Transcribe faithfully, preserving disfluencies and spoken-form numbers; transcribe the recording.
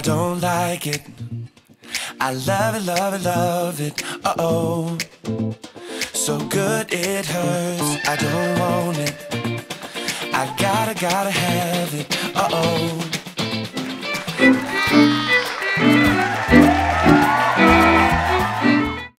don't like it. I love it, love it, love it. Uh-oh, so good it hurts. I don't want it. I gotta, gotta have it.